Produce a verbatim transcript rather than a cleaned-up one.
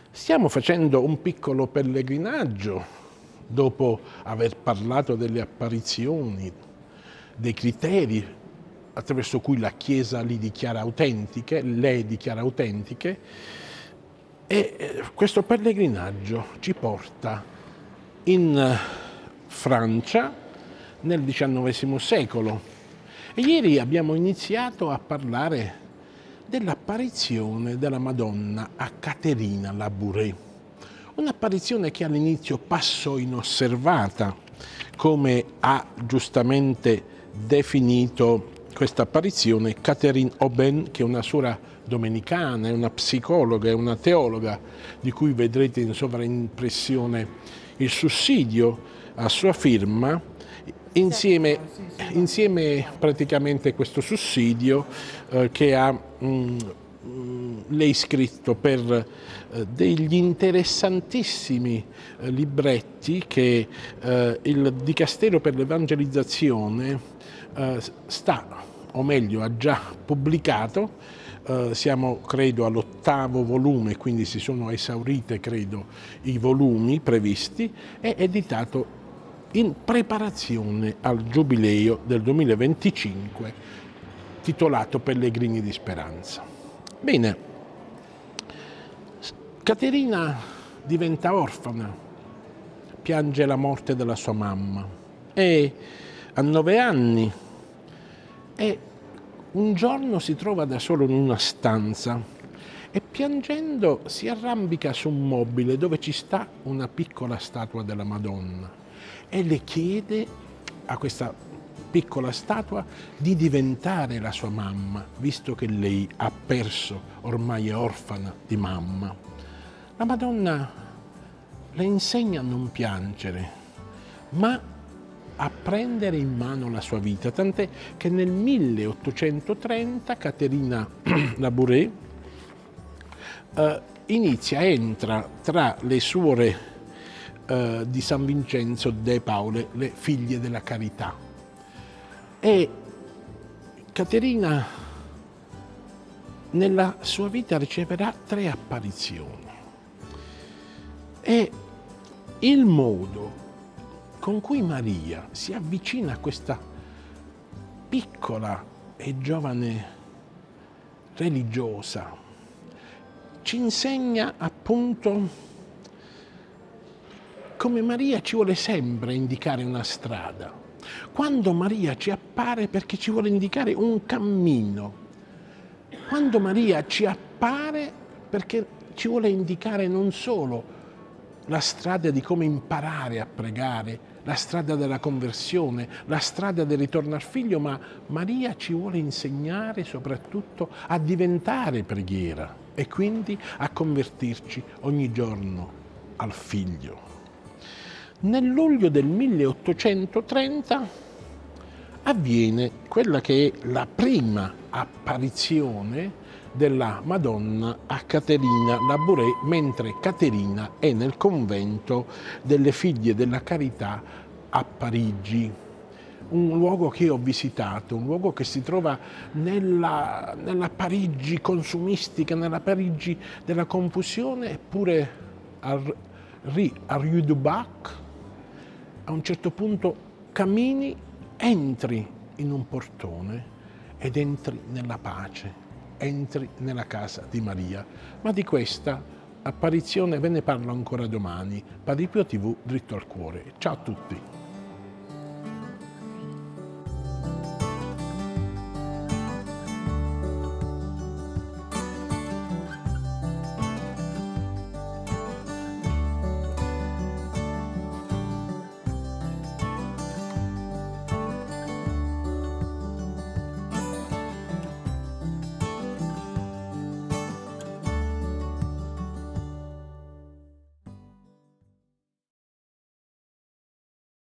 Stiamo facendo un piccolo pellegrinaggio dopo aver parlato delle apparizioni, dei criteri attraverso cui la Chiesa li dichiara autentiche, le dichiara autentiche, e questo pellegrinaggio ci porta in Francia nel diciannovesimo secolo. E ieri abbiamo iniziato a parlare dell'apparizione della Madonna a Caterina Labouré. Un'apparizione che all'inizio passò inosservata, come ha giustamente definito questa apparizione Catherine Aubin, che è una suora domenicana, è una psicologa, è una teologa, di cui vedrete in sovraimpressione il sussidio a sua firma. Insieme, insieme praticamente questo sussidio eh, che ha mh, lei scritto per eh, degli interessantissimi eh, libretti che eh, il Dicastero per l'Evangelizzazione eh, sta, o meglio ha già pubblicato. Uh, siamo credo all'ottavo volume, quindi si sono esaurite credo i volumi previsti, è editato in preparazione al Giubileo del duemilaventicinque titolato Pellegrini di Speranza. Bene, Caterina diventa orfana, piange la morte della sua mamma e a nove anni e un giorno si trova da solo in una stanza e piangendo si arrambica su un mobile dove ci sta una piccola statua della Madonna e le chiede a questa piccola statua di diventare la sua mamma, visto che lei ha perso, ormai è orfana di mamma. La Madonna le insegna a non piangere, ma a prendere in mano la sua vita, tant'è che nel milleottocentotrenta Caterina Labouré eh, inizia, entra tra le suore eh, di San Vincenzo de Paule, le figlie della carità. E Caterina nella sua vita riceverà tre apparizioni. E il modo con cui Maria si avvicina a questa piccola e giovane religiosa ci insegna appunto come Maria ci vuole sempre indicare una strada. Quando Maria ci appare perché ci vuole indicare un cammino. Quando Maria ci appare perché ci vuole indicare non solo la strada di come imparare a pregare, la strada della conversione, la strada del ritorno al figlio, ma Maria ci vuole insegnare soprattutto a diventare preghiera e quindi a convertirci ogni giorno al figlio. Nel luglio del milleottocentotrenta avviene quella che è la prima apparizione della Madonna a Caterina Labouré, mentre Caterina è nel convento delle Figlie della Carità a Parigi, un luogo che ho visitato, un luogo che si trova nella, nella Parigi consumistica, nella Parigi della confusione, eppure a, a Rue du Bac, a un certo punto cammini, entri in un portone ed entri nella pace. Entri nella casa di Maria, ma di questa apparizione ve ne parlo ancora domani. Padre Pio tivù, dritto al cuore. Ciao a tutti.